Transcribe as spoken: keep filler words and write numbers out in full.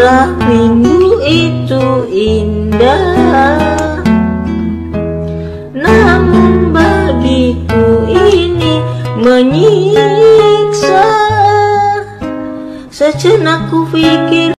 Murah rindu itu indah, namun bagiku ini menyiksa. Sejenak ku pikir